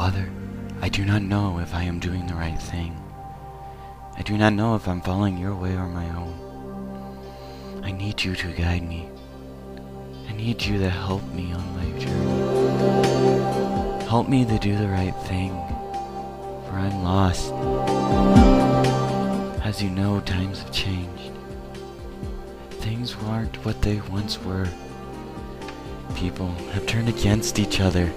Father, I do not know if I am doing the right thing. I do not know if I'm following your way or my own. I need you to guide me. I need you to help me on my journey. Help me to do the right thing, for I'm lost. As you know, times have changed. Things aren't what they once were. People have turned against each other.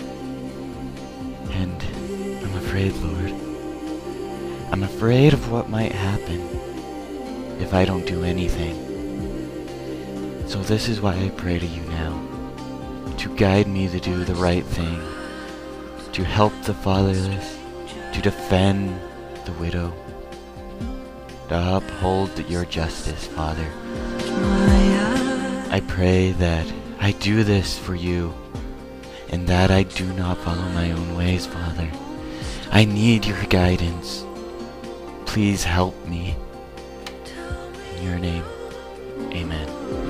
And I'm afraid, Lord. I'm afraid of what might happen if I don't do anything. So this is why I pray to you now, to guide me to do the right thing, to help the fatherless, to defend the widow, to uphold your justice, Father. I pray that I do this for you, and that I do not follow my own ways, Father. I need your guidance. Please help me. In your name, amen.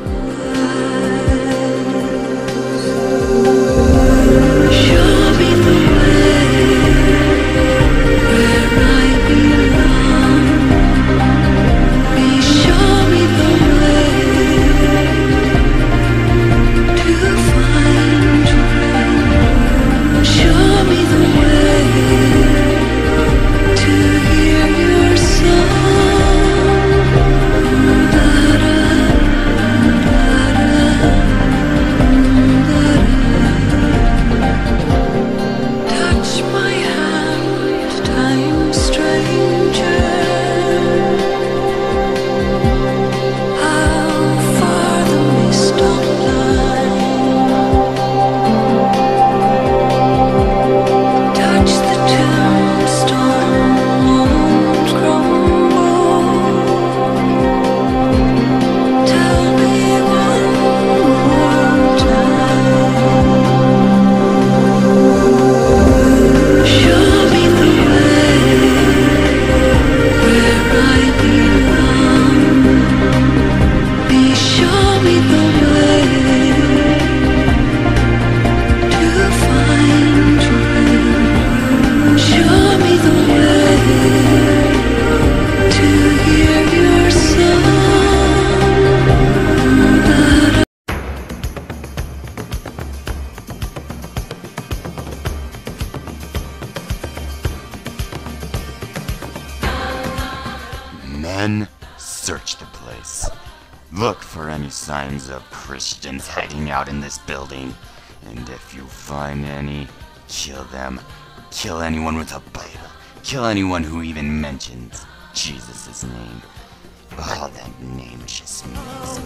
Men, search the place. Look for any signs of Christians hiding out in this building. And if you find any, kill them. Kill anyone with a Bible. Kill anyone who even mentions Jesus' name. All that name just means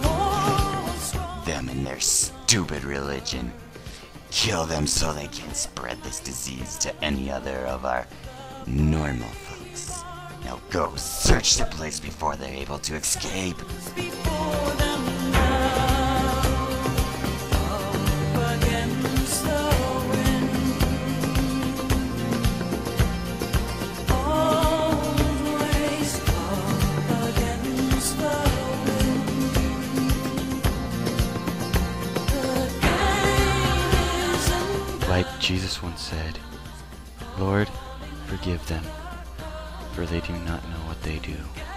them and their stupid religion. Kill them so they can't spread this disease to any other of our normal folks. Now go search the place before they're able to escape. Like Jesus once said, Lord, forgive them, for they do not know what they do.